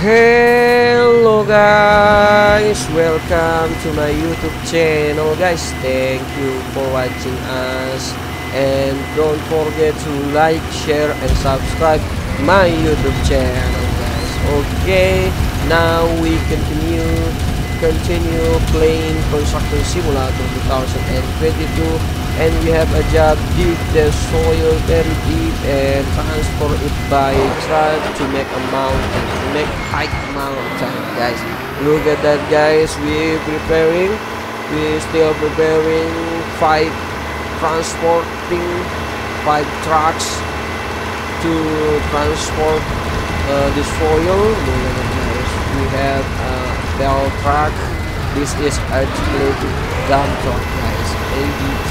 Hello guys, welcome to my YouTube channel guys. Thank you for watching us, and don't forget to like, share and subscribe my YouTube channel guys. Okay, now we continue playing Construction Simulator 2022, and we have a job: dig the soil very deep and transport it by truck to make a mountain, to make high mountain guys. Look at that guys, we still preparing 5 transporting 5 trucks to transport the soil. Look at that guys, we have a bell truck. This is articulated dump truck guys, ADT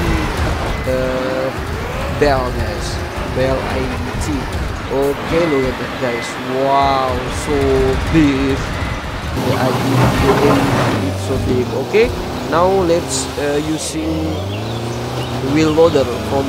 bell guys, bell ADT. Okay, look at that guys, wow, so big. The ADT, it's so big. Okay, now let's using wheel loader from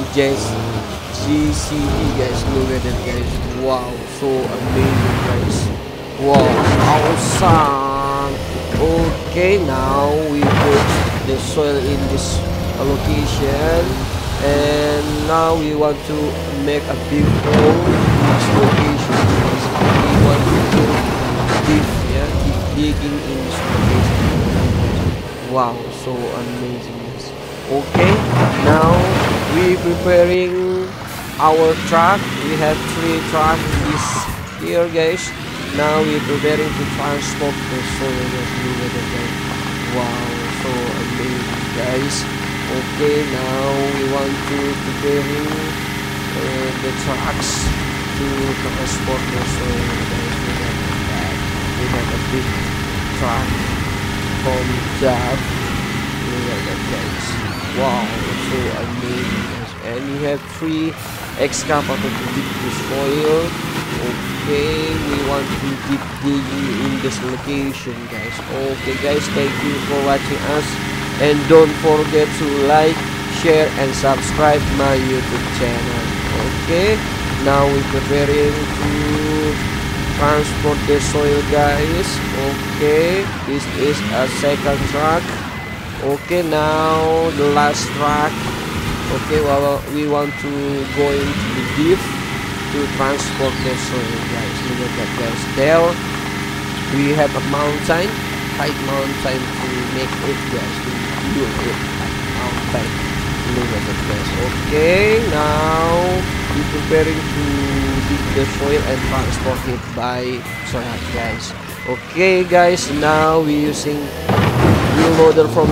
GCD guys. Look at that guys, wow, so amazing guys, wow, awesome. Okay, now we put the soil in this location, and now we want to make a big hole in this location. We want to keep digging in this location. Wow, so amazing guys. Okay, now we preparing our truck. We have 3 trucks this here guys. Now we're preparing to transport the soil guys. Wow, so amazing guys. Okay, now we want to preparing the trucks to transport the soil guys. We have a big truck from job. Look at that guys. Wow, so amazing guys. And we have 3 excavator to dig the soil. Okay, we want to keep digging in this location guys. Okay guys, thank you for watching us, and don't forget to like, share and subscribe my YouTube channel. Okay, now we're preparing to transport the soil guys. Okay, this is a second truck. Okay, now the last truck. Okay, well, we want to go into the deep to transport the soil guys. Look at that guys, there we have a mountain, high mountain to make it guys, to build it mountain. Look at that guys. Okay, now we're preparing to dig the soil and transport it by truck guys. Okay guys, now we're using wheel loader from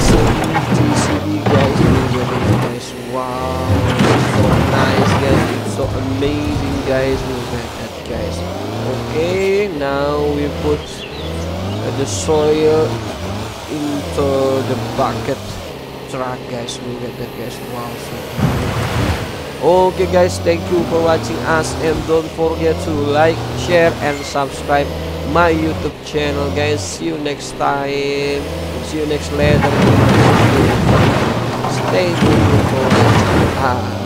GCD guys. Look at that guys, wow, so nice guys, so amazing guys. Look at that guys. Okay, now we put the soil into the bucket truck guys. Look at that guys, wow, so okay guys, thank you for watching us, and don't forget to like, share and subscribe my YouTube channel guys. See you next time, see you next later. Stay tuned for